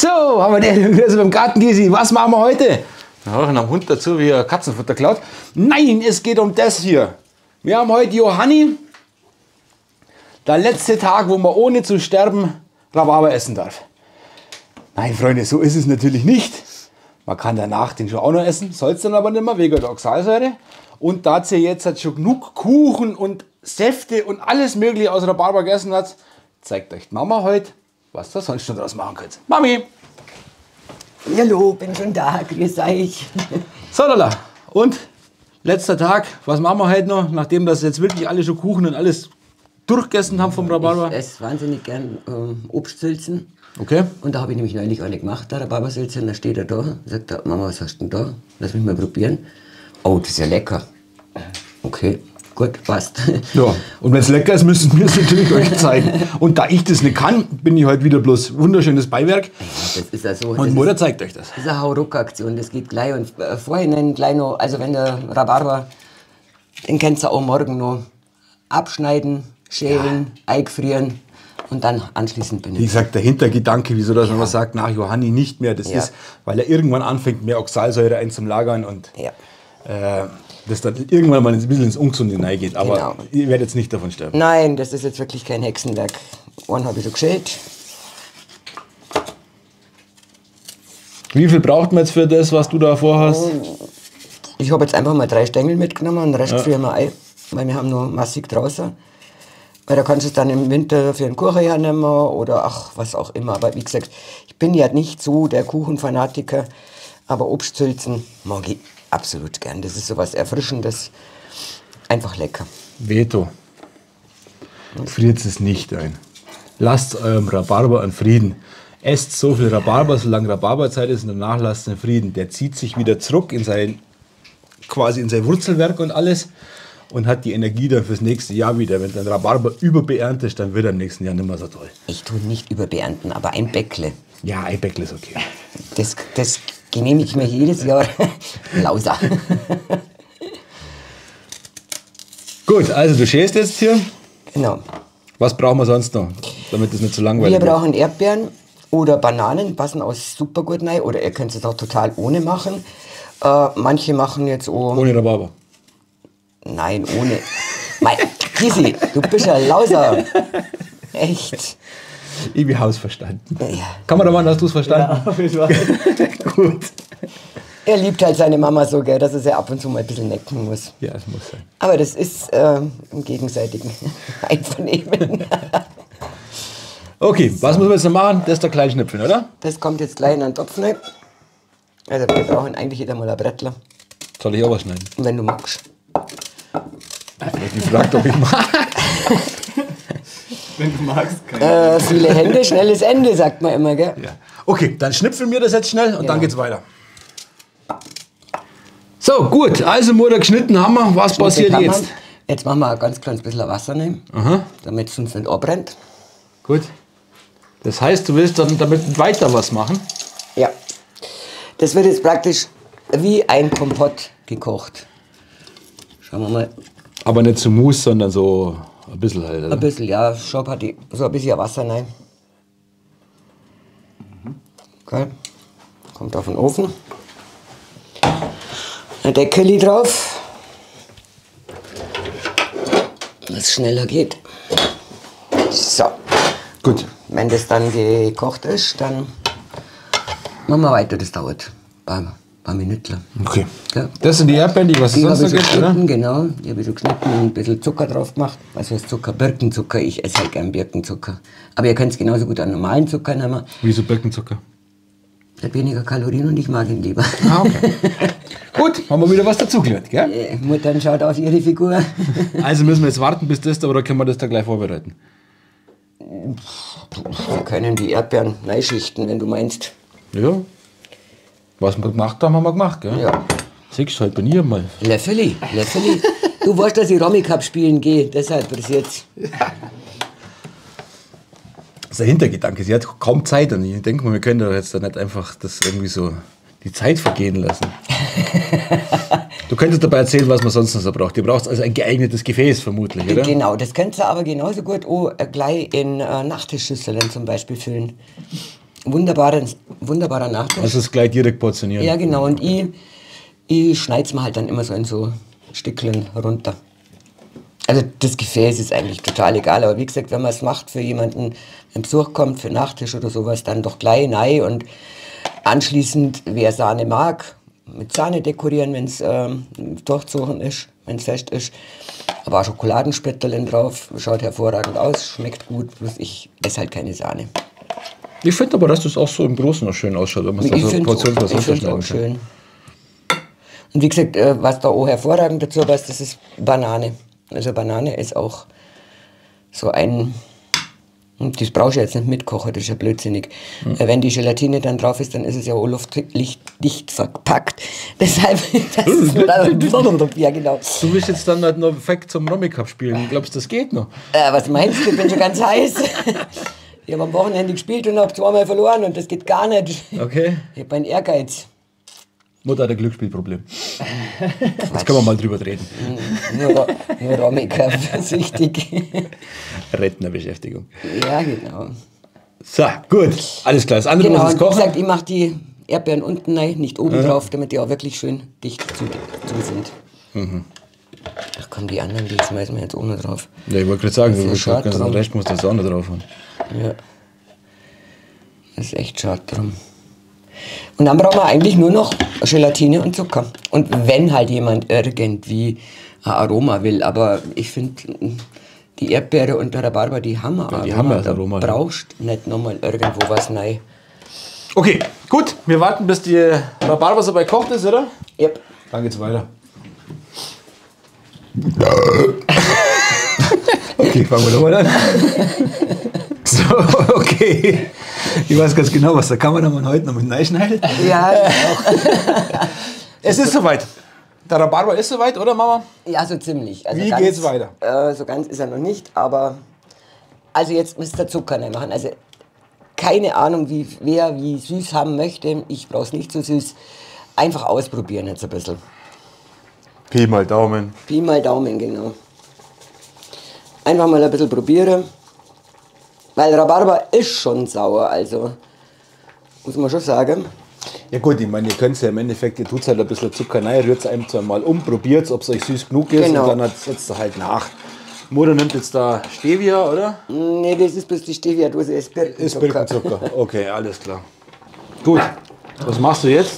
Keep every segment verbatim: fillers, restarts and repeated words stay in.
So, haben wir den also beim Garten-Gysi. Was machen wir heute? Wir hören am Hund dazu, wie er Katzenfutter klaut. Nein, es geht um das hier. Wir haben heute Johanni. Der letzte Tag, wo man ohne zu sterben Rhabarber essen darf. Nein, Freunde, so ist es natürlich nicht. Man kann danach den schon auch noch essen, soll es dann aber nicht mehr, wegen der Oxalsäure. Und da sie jetzt hat schon genug Kuchen und Säfte und alles mögliche aus Rhabarber gegessen hat, zeigt euch Mama heute, was ihr sonst noch draus machen könnt. Mami! Hallo, bin schon da, grüß euch. So, lala. Und letzter Tag, was machen wir heute noch, nachdem das jetzt wirklich alle schon Kuchen und alles durchgegessen haben vom Rhabarber? Ich esse wahnsinnig gern ähm, Obstsülzen. Okay. Und da habe ich nämlich neulich eine gemacht, da Rhabarbersülze, und da steht er da, sagt er, Mama, was hast du denn da? Lass mich mal probieren. Oh, das ist ja lecker. Okay, gut, passt. Ja, und wenn es lecker ist, müssen wir es natürlich euch zeigen. Und da ich das nicht kann, bin ich heute wieder bloß wunderschönes Beiwerk. Ja, das ist ja so. Und Mutter zeigt euch das. Das ist eine Hauruck-Aktion, das geht gleich. Und äh, vorhin gleich noch, also wenn der Rhabarber, den könnt ihr auch morgen noch abschneiden, schälen, ja. Eingefrieren und dann anschließend benutzen. Wie gesagt, der Hintergedanke, wieso das ja. man sagt, nach Johanni nicht mehr, das ja. ist, weil er irgendwann anfängt, mehr Oxalsäure einzulagern und ja. äh, das dann irgendwann mal ein bisschen ins Ungesunde hineingeht. Aber genau. ihr werdet jetzt nicht davon sterben. Nein, das ist jetzt wirklich kein Hexenwerk. Einen habe ich so geschält. Wie viel braucht man jetzt für das, was du da vorhast? Ich habe jetzt einfach mal drei Stängel mitgenommen und den Rest ja. frieren wir ein, weil wir haben noch massig draußen. Weil da kannst du es dann im Winter für einen Kuchen hernehmen oder ach, was auch immer. Aber wie gesagt, ich bin ja nicht so der Kuchenfanatiker, aber Obstsülzen mag ich absolut gern. Das ist so was Erfrischendes, einfach lecker. Veto. Friert es nicht ein. Lasst eurem Rhabarber einen Frieden. Esst so viel Rhabarber, solange Rhabarberzeit ist, und danach lasst einen Frieden. Der zieht sich wieder zurück in sein, quasi in sein Wurzelwerk und alles. Und hat die Energie dann fürs nächste Jahr wieder. Wenn dein Rhabarber überbeerntest, dann wird er im nächsten Jahr nicht mehr so toll. Ich tue nicht überbeernten, aber ein Bäckle. Ja, ein Bäckle ist okay. Das, das genehmige ich mir jedes Jahr. Lauser. Gut, also du schälst jetzt hier. Genau. Was brauchen wir sonst noch, damit es nicht zu langweilig wird? Wir wird? brauchen Erdbeeren oder Bananen, passen auch super gut rein. Oder ihr könnt es auch total ohne machen. Äh, manche machen jetzt auch... Ohne Rhabarber? Nein, ohne. Mein Gysi, du bist ja Lauser. Echt. Ich bin hausverstanden. Ja. Kameramann, hast du es verstanden? Ja, auf jeden Fall. Gut. Er liebt halt seine Mama so, gell, dass er sie ab und zu mal ein bisschen necken muss. Ja, das muss sein. Aber das ist äh, im gegenseitigen Einvernehmen. Okay, so. Was müssen wir jetzt noch machen? Das ist der kleine Schnipfeln, oder? Das kommt jetzt gleich in einen Topf rein. Also wir brauchen eigentlich jeder mal ein Brettler. Soll ich auch was schneiden? Wenn du magst. Ich frage, ob ich mag. Wenn du magst, kann äh, viele Hände, schnelles Ende, sagt man immer, gell? Ja. Okay, dann schnipfeln wir das jetzt schnell und ja. dann geht's weiter. So, gut, also Mutter geschnitten haben wir. Was passiert jetzt? Wir. Jetzt machen wir ein ganz kleines bisschen Wasser rein, Aha. damit es uns nicht abbrennt. Gut. Das heißt, du willst dann damit weiter was machen? Ja. Das wird jetzt praktisch wie ein Kompott gekocht. Schauen wir mal. Aber nicht zu Mousse, sondern so ein bisschen halt, oder? Ein bisschen, ja. Schau mal, die, so ein bisschen Wasser rein. Okay. Kommt auf den Ofen. Ein Deckel drauf. Dass es schneller geht. So. Gut. Wenn das dann gekocht ist, dann machen wir weiter. Das dauert ein paar Minuten. Okay. Ja. Das sind die Erdbeeren, die was es Die sonst habe noch ich so gibt, oder? geschnitten, genau. Die habe ich so geschnitten und ein bisschen Zucker drauf gemacht. Was heißt Zucker? Birkenzucker. Ich esse halt gern Birkenzucker. Aber ihr könnt es genauso gut an normalen Zucker nehmen. Wieso Birkenzucker? Hat weniger Kalorien und ich mag ihn lieber. Ah, okay. Gut, haben wir wieder was dazugelernt, gell? Äh, Mutter schaut auf ihre Figur. Also müssen wir jetzt warten, bis das da, oder können wir das da gleich vorbereiten? Wir können die Erdbeeren reinschichten, wenn du meinst. Ja. Was wir gemacht haben, haben wir gemacht, gell? Ja. Siehst du halt bei mir mal. Löffeli, Löffeli. Du weißt, dass ich Romy Cup spielen gehe, deshalb passiert's. Ja. Das ist der Hintergedanke. Sie hat kaum Zeit und ich denke mal, wir können doch jetzt da nicht einfach das irgendwie so die Zeit vergehen lassen. Du könntest dabei erzählen, was man sonst noch so braucht. Ihr braucht also ein geeignetes Gefäß vermutlich, oder? Genau, das könnt ihr aber genauso gut auch gleich in äh, Nachtischschüsseln zum Beispiel füllen. wunderbarer, wunderbarer Nachtisch. Also es gleich direkt portionieren. Ja, genau. Und ich, ich schneide es mir halt dann immer so in so Stückchen runter. Also das Gefäß ist eigentlich total egal. Aber wie gesagt, wenn man es macht für jemanden, wenn Besuch kommt, für Nachtisch oder sowas, dann doch gleich rein. Und anschließend, wer Sahne mag, mit Sahne dekorieren, wenn es ähm, durchzogen ist, wenn es fest ist. Aber auch Schokoladenspitterlen drauf, schaut hervorragend aus, schmeckt gut, bloß ich esse halt keine Sahne. Ich finde aber, dass das auch so im Großen noch schön ausschaut, wenn man es Ich so finde es portionsweise auch schön. Und wie gesagt, äh, was da auch hervorragend dazu passt, das ist Banane. Also Banane ist auch so ein... Das brauchst du jetzt nicht mitkochen, das ist ja blödsinnig. Mhm. Wenn die Gelatine dann drauf ist, dann ist es ja auch luftdicht verpackt. Deshalb, das ist ja genau. Du willst jetzt dann halt noch perfekt zum Rommi-Cup spielen. Glaubst du, das geht noch? Äh, was meinst du? Ich bin schon ganz heiß. Ich habe am Wochenende gespielt und habe zweimal verloren und das geht gar nicht. Okay. Ich habe einen Ehrgeiz. Mutter hat ein Glücksspielproblem. Jetzt können wir mal drüber reden. Nur, nur Rommi-Cup, süchtig. Rentnerbeschäftigung. Ja, genau. So, gut. Alles klar. Das andere Genau, muss und es wie kochen. gesagt, ich mache die Erdbeeren unten rein, nicht oben Ja. drauf, damit die auch wirklich schön dicht zu, zu sind. Mhm. Ach komm, die anderen, die schmeißen wir jetzt ohne drauf. Ja, ich wollte gerade sagen, Das du ist hast schade ganz drum. recht, musst du das auch noch drauf haben. Ja. Das ist echt schade drum. Und dann brauchen wir eigentlich nur noch Gelatine und Zucker. Und wenn halt jemand irgendwie ein Aroma will, aber ich finde, die Erdbeere und der Rhabarber, die haben ein Ja, die Aroma. haben ja das Da Aroma, ne? brauchst nicht nochmal irgendwo was rein. Okay, gut. Wir warten, bis die Rhabarber so bei kocht ist, oder? Yep. Dann geht's weiter. Okay, fangen wir nochmal an. So, okay. Ich weiß ganz genau, was der Kameramann heute noch mit reinschneidet. Ja, Es ist soweit. Der Rhabarber ist soweit, oder Mama? ja, so ziemlich. Also Wie ganz, geht's weiter? Äh, so ganz ist er noch nicht, aber also jetzt müsst ihr Zucker rein machen. Also keine Ahnung, wie, wer wie süß haben möchte. Ich brauche es nicht so süß. Einfach ausprobieren jetzt ein bisschen. Pi mal Daumen. Pi mal Daumen, genau. Einfach mal ein bisschen probieren. Weil Rhabarber ist schon sauer, also muss man schon sagen. Ja gut, ich meine, ihr könnt es ja im Endeffekt, ihr tut halt ein bisschen Zucker rein, rührt es einem zweimal um, probiert es, ob es euch süß genug ist Genau. und dann setzt ihr halt nach. Mutter nimmt jetzt da Stevia, oder? Nee, das ist bloß die Stevia-Dose, ist Ist Birkenzucker. Birkenzucker. Okay, alles klar. Gut, was machst du jetzt?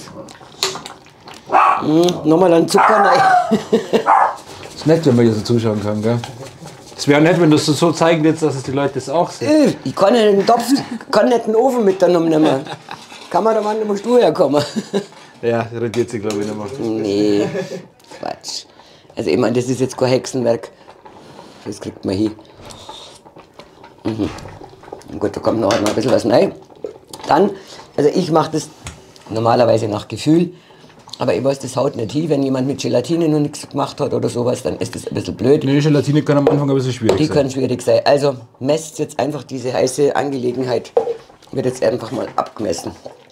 Nochmal einen Zucker rein. Ist nett, wenn man hier so zuschauen kann, gell? Es wäre nett, wenn du es so zeigen würdest, dass es die Leute das auch sehen. Äh, Ich kann nicht den Topf, kann nicht den Ofen mitgenommen nehmen. Kameramann, da musst du herkommen. Ja, rentiert sich glaube ich nicht mehr. Nee, Quatsch. Also ich meine, das ist jetzt kein Hexenwerk. Das kriegt man hin. Mhm. Gut, da kommt noch mal ein bisschen was rein. Dann, also ich mache das normalerweise nach Gefühl. Aber ich weiß, das haut nicht hin. Wenn jemand mit Gelatine noch nichts gemacht hat oder sowas, dann ist das ein bisschen blöd. Die Gelatine kann am Anfang ein bisschen schwierig Die sein. können schwierig sein. Also messt jetzt einfach diese heiße Angelegenheit. Wird jetzt einfach mal abgemessen.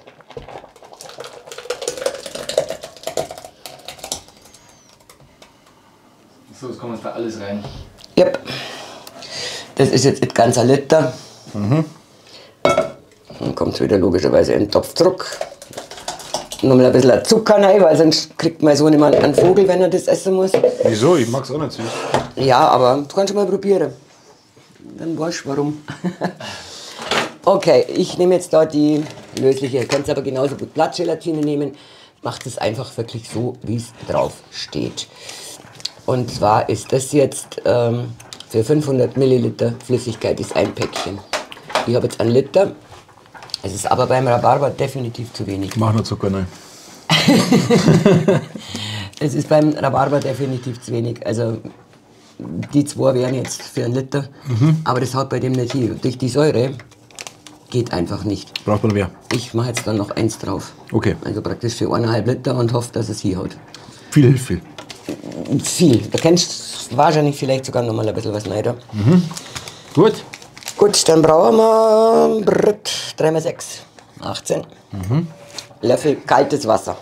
So, jetzt kommt jetzt da alles rein. Yep. Das ist jetzt nicht ganz ein Liter. Dann kommt es wieder logischerweise in den Topf zurück. Nochmal ein bisschen Zucker rein, weil sonst kriegt mein Sohn immer einen Vogel, wenn er das essen muss. Wieso? Ich mag es auch nicht süß. Ja, aber du kannst schon mal probieren. Dann weißt du warum. Okay, ich nehme jetzt da die lösliche. Ihr könnt aber genauso gut Blattgelatine nehmen. Macht es einfach wirklich so, wie es drauf steht. Und zwar ist das jetzt ähm, für fünfhundert Milliliter Flüssigkeit ist ein Päckchen. Ich habe jetzt einen Liter. Es ist aber beim Rhabarber definitiv zu wenig. Mach nur Zucker rein. Es ist beim Rhabarber definitiv zu wenig. Also die zwei wären jetzt für einen Liter. Aber das haut bei dem nicht hin. Durch die Säure geht einfach nicht. Braucht man mehr. Ich mache jetzt dann noch eins drauf. Okay. Also praktisch für eineinhalb Liter und hoffe, dass es hinhaut. Viel hilft viel. Viel. Da kennst du wahrscheinlich vielleicht sogar noch mal ein bisschen was rein. Gut. Gut, dann brauchen wir brrrt, drei mal sechs, achtzehn Löffel kaltes Wasser.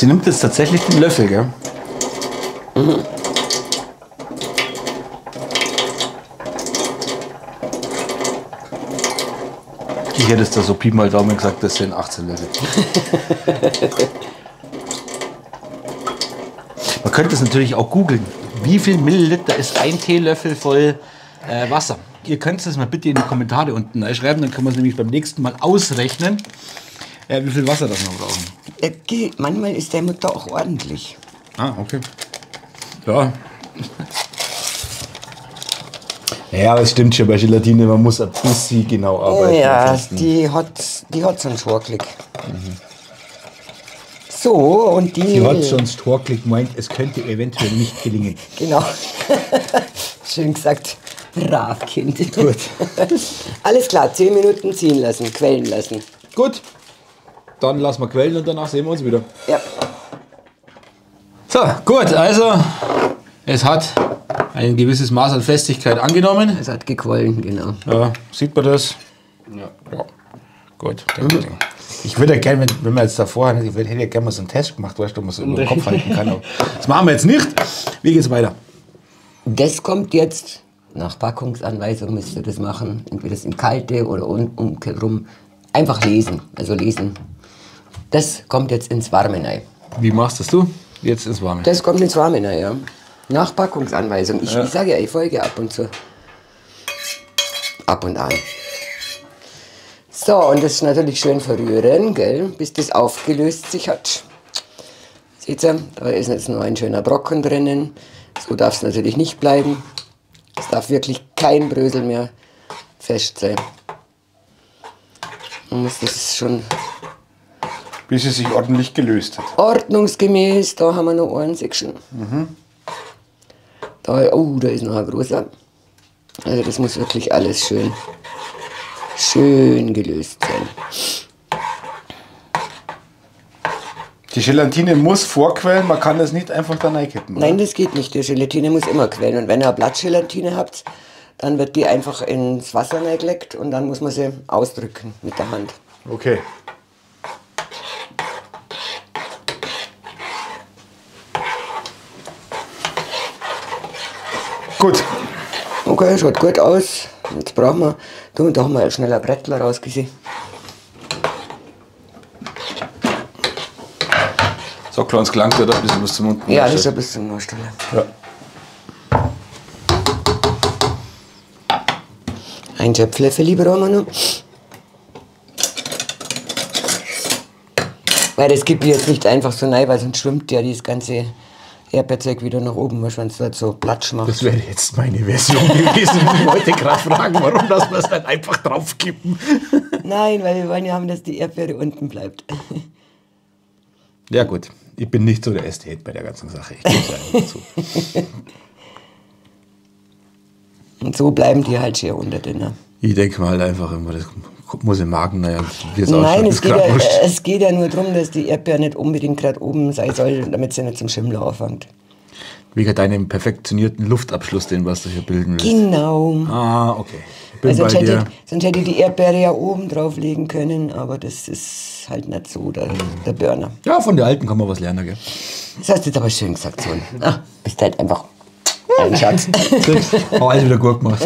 Sie nimmt jetzt tatsächlich den Löffel, gell? Mhm. Ich hätte es da so Pi mal Daumen gesagt, das sind achtzehn Löffel. Man könnte es natürlich auch googeln. Wie viel Milliliter ist ein Teelöffel voll äh, Wasser? Ihr könnt es mal bitte in die Kommentare unten schreiben, dann können wir es nämlich beim nächsten Mal ausrechnen, äh, wie viel Wasser das wir brauchen. Äh, geht. Manchmal ist der Mutter auch ordentlich. Ah, okay. Ja. Ja, aber es stimmt schon bei Gelatine, man muss ein bisschen genau arbeiten. Ja, die hat, die hat so einen Schorklick. Mhm. So, und die... Sie hat sonst Schorklick meint, es könnte eventuell nicht gelingen. Genau. Schön gesagt. Brav, Kind. Gut. Alles klar, zehn Minuten ziehen lassen, quellen lassen. Gut. Dann lassen wir quellen und danach sehen wir uns wieder. Ja. So, gut, also es hat ein gewisses Maß an Festigkeit angenommen. Es hat gequollen, genau. Ja, sieht man das? Ja. Ja. Gut. Mhm. Ich würde ja gerne, wenn, wenn wir jetzt davor, ich hätte ja gerne mal so einen Test gemacht, weißt du, ob man so über den Kopf halten kann. Aber das machen wir jetzt nicht. Wie geht's weiter? Das kommt jetzt, nach Packungsanweisung müsst ihr das machen, entweder das in kalte oder umkehrrum. Einfach lesen, also lesen. Das kommt jetzt ins Warme rein. Wie machst das du? Jetzt ins Warme? Das kommt ins Warme rein, ja. Nach Packungsanweisung. Ich, ja. ich sage ja, ich folge ab und zu. Ab und an. So, und das ist natürlich schön verrühren, gell, bis das aufgelöst sich hat. Seht ihr, da ist jetzt noch ein schöner Brocken drinnen. So darf es natürlich nicht bleiben. Es darf wirklich kein Brösel mehr fest sein. Man muss das schon... Bis es sich ordentlich gelöst hat. Ordnungsgemäß, da haben wir noch einen Section. Mhm. Da, oh, da ist noch ein großer. Also das muss wirklich alles schön, schön gelöst sein. Die Gelatine muss vorquellen, man kann das nicht einfach da reinkippen, oder? Nein, das geht nicht. Die Gelatine muss immer quellen. Und wenn ihr eine Blattgelatine habt, dann wird die einfach ins Wasser reingelegt und dann muss man sie ausdrücken mit der Hand. Okay. Gut. Okay, schaut gut aus. Jetzt brauchen wir, da und da haben wir schneller Brettler rausgesehen. So kleines gelangt oder ein bisschen was zum Mund. Ja, das ist ein bisschen nur Stelle. Ja. Ein Schöpflöffel lieber haben wir noch. Weil das gibt jetzt nicht einfach so rein, weil sonst schwimmt ja das ganze Erdbeerzeug wieder nach oben, wenn es halt so Platsch macht. Das wäre jetzt meine Version gewesen, wo die Leute gerade fragen, warum das wir es nicht einfach draufkippen. Nein, weil wir wollen ja haben, dass die Erdbeere unten bleibt. Ja gut, ich bin nicht so der Ästhet bei der ganzen Sache. Ich gebe es einfach zu. Und so bleiben die halt schön unter drin. Ich denke mal einfach immer, das muss im Magen, naja, wie es Nein, ausschaut, es geht, ja, es geht ja nur darum, dass die Erdbeere nicht unbedingt gerade oben sein soll, damit sie nicht zum Schimmeln anfängt. Wegen deinem perfektionierten Luftabschluss, den was du hier bilden willst. Genau. Ah, okay. Ich bin Weil sonst, bei hätte, dir. sonst hätte ich die Erdbeere ja oben drauflegen können, aber das ist halt nicht so der, der Burner. Ja, von der Alten kann man was lernen, gell? Das hast du jetzt aber schön gesagt, so. Ah, bist halt einfach ein Schatz. Auch alles wieder gut gemacht.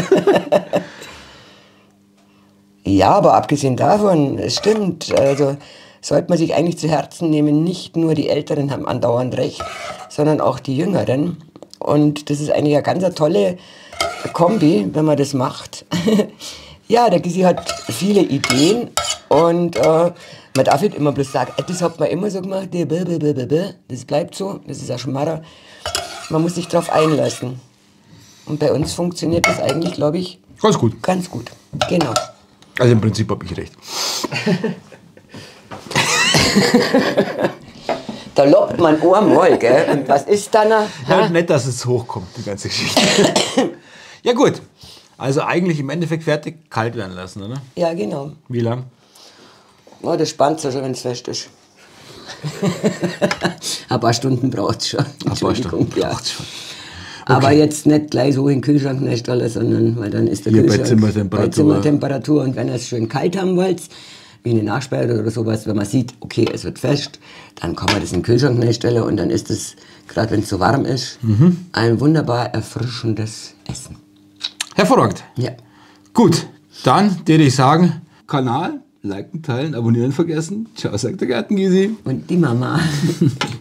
Ja, aber abgesehen davon, es stimmt, also sollte man sich eigentlich zu Herzen nehmen, nicht nur die Älteren haben andauernd recht, sondern auch die Jüngeren. Und das ist eigentlich eine ganz eine tolle Kombi, wenn man das macht. Ja, der Gysi hat viele Ideen und äh, man darf nicht immer bloß sagen, das hat man immer so gemacht, das bleibt so, das ist ein Schmarrer. Man muss sich darauf einlassen. Und bei uns funktioniert das eigentlich, glaube ich, Ganz gut. ganz gut. Genau. Also im Prinzip habe ich recht. Da lobt man einmal, gell? Und was ist dann? Ja, nicht, dass es hochkommt, die ganze Geschichte. Ja gut, also eigentlich im Endeffekt fertig, kalt werden lassen, oder? Ja, genau. Wie lang? Oh, das spannt so schon, wenn es fest ist. Ein paar Stunden braucht es schon. Ein paar Stunden ja. braucht's schon. Aber Okay. jetzt nicht gleich so in den Kühlschrank reinstellen, sondern weil dann ist der Hier bei Kühlschrank Zimmertemperatur. bei Zimmertemperatur. Und wenn ihr es schön kalt haben wollt, wie eine Nachspeise oder sowas, wenn man sieht, okay, es wird fest, dann kann man das in den Kühlschrank stellen und dann ist es, gerade wenn es so warm ist, mhm. ein wunderbar erfrischendes Essen. Hervorragend. Ja. Gut, dann würde ich sagen, Kanal, liken, teilen, abonnieren vergessen. Ciao, sagt der Gartengysi. Und die Mama.